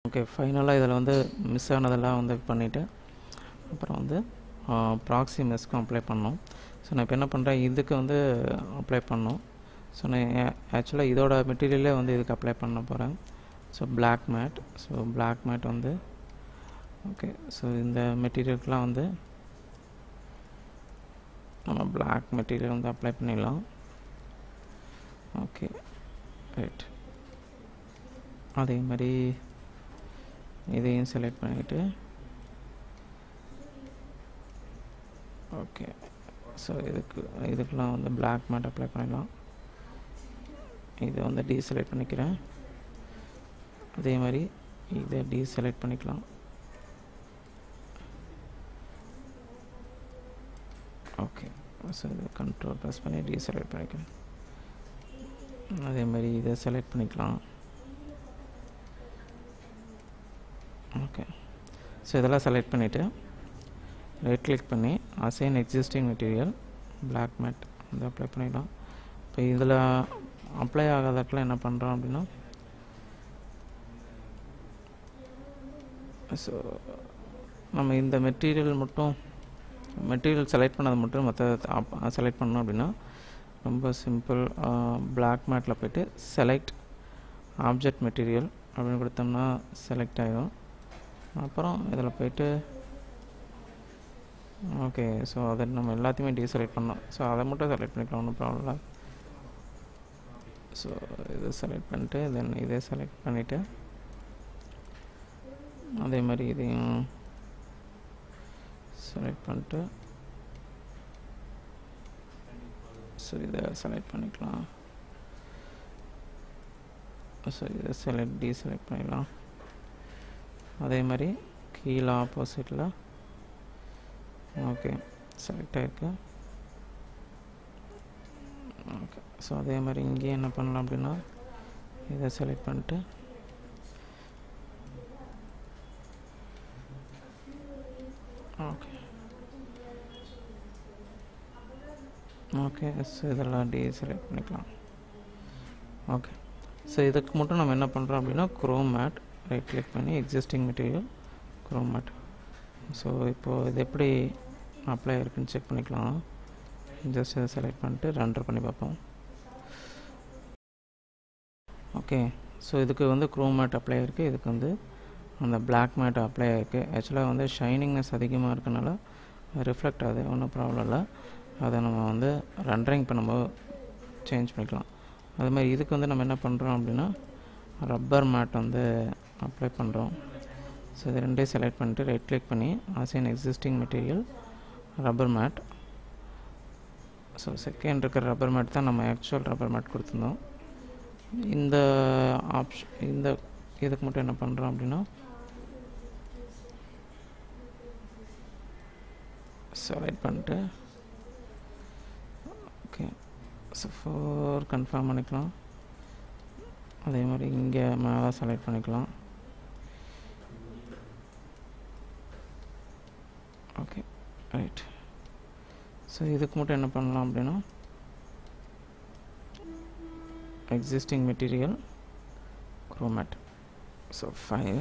Okay, ஃபைனலாக இதில் வந்து மிஸ் ஆனதெல்லாம் வந்து பண்ணிவிட்டு அப்புறம் வந்து ப்ராக்ஸி மெஸ்க்கும் அப்ளை பண்ணோம். ஸோ நான் இப்போ என்ன பண்ணுறேன், இதுக்கு வந்து அப்ளை பண்ணோம். ஸோ நான் ஆக்சுவலாக இதோட மெட்டீரியலே வந்து இதுக்கு அப்ளை பண்ண போகிறேன். So black matte. So black matte வந்து ஓகே, ஸோ இந்த மெட்டீரியலுக்குலாம் வந்து நம்ம பிளாக் மெட்டீரியல் வந்து அப்ளை பண்ணிடலாம். Okay right. அதே மாதிரி இதையும் செலக்ட் பண்ணிவிட்டு ஓகே, ஸோ இதுக்கெலாம் வந்து பிளாக் மேட் அப்ளை பண்ணிடலாம். இதை வந்து டீசெலக்ட் பண்ணிக்கிறேன். அதே மாதிரி இதை டீசெலக்ட் பண்ணிக்கலாம். ஓகே, ஸோ இதை கண்ட்ரோல் ப்ரெஸ் பண்ணி டீசெலக்ட் பண்ணிக்கிறேன். அதே மாதிரி இதை செலக்ட் பண்ணிக்கலாம். ஓகே, ஸோ இதெல்லாம் செலக்ட் பண்ணிவிட்டு ரைட் கிளிக் பண்ணி assign existing material black matte வந்து அப்ளை பண்ணிடலாம். இப்போ இதில் அப்ளை ஆகாதக்கெலாம் என்ன பண்ணுறோம் அப்படின்னா, ஸோ நம்ம இந்த மெட்டீரியல் செலக்ட் பண்ணது மட்டும் மற்ற செலக்ட் பண்ணோம் அப்படின்னா ரொம்ப சிம்பிள். பிளாக் மேட்டில் போய்ட்டு செலக்ட் ஆப்ஜெக்ட் மெட்டீரியல் அப்படின்னு கொடுத்தோம்னா செலக்ட் ஆகிடும். அப்புறம் இதில் போய்ட்டு ஓகே, ஸோ அதை நம்ம எல்லாத்தையுமே டீசெலக்ட் பண்ணோம். ஸோ அதை மட்டும் செலக்ட் பண்ணிக்கலாம், ஒன்றும் ப்ராப்ளம் இல்லை. ஸோ இதை செலக்ட் பண்ணிட்டு தென் இதை செலக்ட் பண்ணிவிட்டு அதே மாதிரி இதையும் செலக்ட் பண்ணிட்டு ஸோ இதை செலக்ட் பண்ணிக்கலாம். ஸோ இதை டீசெலக்ட் பண்ணிடலாம். அதே மாதிரி கீழே ஆப்போசிட்டில் ஓகே செலக்ட் ஆகிருக்கு. ஓகே, ஸோ அதே மாதிரி இங்கேயும் என்ன பண்ணலாம் அப்படின்னா இதை செலக்ட் பண்ணிட்டு ஓகே ஓகே ஸோ இதெல்லாம் டீசெலக்ட் பண்ணிக்கலாம். ஓகே, ஸோ இதுக்கு மட்டும் நம்ம என்ன பண்ணுறோம் அப்படின்னா குரோம் மேட் ரைட் கிளிக் பண்ணி existing material chrome matte. So இப்போது இது எப்படி அப்ளை இருக்குன்னு செக் பண்ணிக்கலாம். ஜஸ்ட் இதை செலக்ட் பண்ணிட்டு ரெண்டர் பண்ணி பார்ப்போம். ஓகே, ஸோ இதுக்கு வந்து குரோம் மேட் அப்ளை இருக்குது, இதுக்கு வந்து அந்த பிளாக் மேட் அப்ளை ஆகிருக்கு. ஆக்சுவலாக வந்து ஷைனிங்னஸ் அதிகமாக இருக்கனால ரிஃப்ளெக்ட் ஆகுது, ஒன்றும் ப்ராப்ளம் இல்லை. அதை நம்ம வந்து ரெண்டரிங் பண்ணும்போது சேஞ்ச் பண்ணிக்கலாம். அது மாதிரி இதுக்கு வந்து நம்ம என்ன பண்ணுறோம் அப்படின்னா ரப்பர் மேட் வந்து அப்ளை பண்ணுறோம். ஸோ இது ரெண்டையும் செலக்ட் பண்ணிட்டு ரைட் கிளிக் பண்ணி assign existing material rubber matte. So second இருக்கிற ரப்பர் மேட் தான் நம்ம ஆக்சுவல் ரப்பர் மேட் கொடுத்துருந்தோம். இந்த இதுக்கு மட்டும் என்ன பண்ணுறோம் அப்படின்னா செலக்ட் பண்ணிட்டு ஓகே, ஸோ 4 கன்ஃபார்ம் பண்ணிக்கலாம். அதே மாதிரி இங்கே மேலே செலக்ட் பண்ணிக்கலாம். Okay right. ஸோ இதுக்கு மட்டும் என்ன பண்ணலாம் அப்படின்னா existing material chrome matte. So 5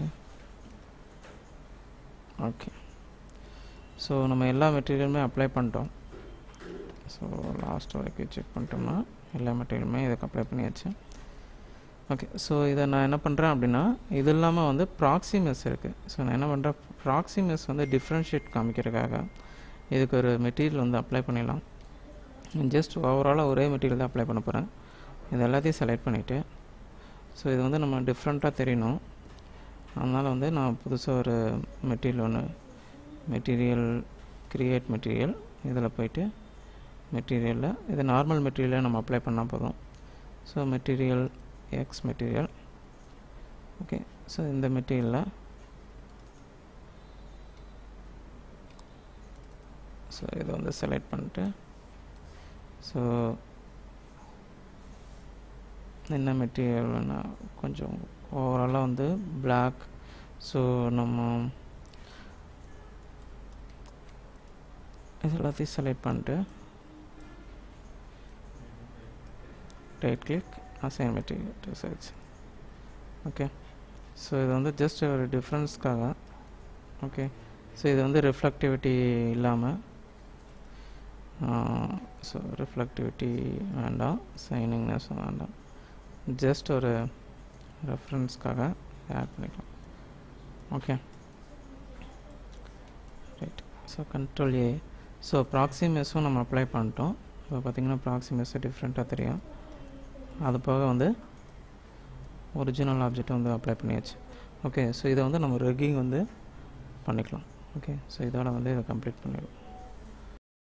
okay. So நம்ம எல்லா மெட்டீரியலுமே அப்ளை பண்ணிட்டோம். ஸோ லாஸ்ட் வரைக்கும் செக் பண்ணிட்டோம்னா எல்லா மெட்டீரியலுமே இதுக்கு அப்ளை பண்ணியாச்சு. ஓகே, ஸோ இதை நான் என்ன பண்ணுறேன் அப்படின்னா இது இல்லாமல் வந்து ப்ராக்ஸி மெஸ் இருக்குது. ஸோ நான் என்ன பண்ணுறேன், ப்ராக்ஸி மெஸ் வந்து டிஃப்ரென்ஷியேட் காமிக்கிறதுக்காக இதுக்கு ஒரு மெட்டீரியல் வந்து அப்ளை பண்ணிடலாம். ஜஸ்ட் ஓவராலாக ஒரே மெட்டீரியல் தான் அப்ளை பண்ண போகிறேன். இது எல்லாத்தையும் செலக்ட் பண்ணிவிட்டு ஸோ இது வந்து நம்ம டிஃப்ரெண்ட்டாக தெரியணும், அதனால் வந்து நான் புதுசாக ஒரு மெட்டீரியல் க்ரியேட் மெட்டீரியல் இதில் போய்ட்டு மெட்டீரியலில் இது நார்மல் மெட்டீரியலை நம்ம அப்ளை பண்ணால் போதும். So material X material okay. So இந்த மெட்டீரியலில் ஸோ இதை வந்து செலக்ட் பண்ணிட்டு ஸோ என்ன மெட்டீரியல் வேணால் கொஞ்சம் ஓவராலாக வந்து பிளாக். ஸோ நம்ம இது எல்லாத்தையும் செலக்ட் பண்ணிட்டு right click assign material to search. Okay, so இது வந்து ஜஸ்ட் ஒரு டிஃப்ரென்ஸ்க்காக. ஓகே, ஸோ இது வந்து ரிஃப்ளெக்டிவிட்டி இல்லாமல், ஸோ ரிஃப்ளெக்டிவிட்டி வேண்டாம், ஷைனிங்னஸ் வேண்டாம், ஜஸ்ட் ஒரு ரெஃபரன்ஸ்க்காக ஆட் பண்ணிக்கலாம். Okay, right. So control A. So proxy மெஷ்ஷும் நம்ம அப்ளை பண்ணிட்டோம். இப்போ பார்த்திங்கன்னா ப்ராக்ஸி மெஷ்ஷு டிஃப்ரெண்ட்டாக தெரியும். அது போக வந்து ஒரிஜினல் ஆப்ஜெக்ட் வந்து அப்ளை பண்ணியாச்சு. ஓகே, ஸோ இதை வந்து நம்ம ரெக்கிங் வந்து பண்ணிக்கலாம். ஓகே, ஸோ இதோட வந்து இதை கம்ப்ளீட் பண்ணிடுவோம்.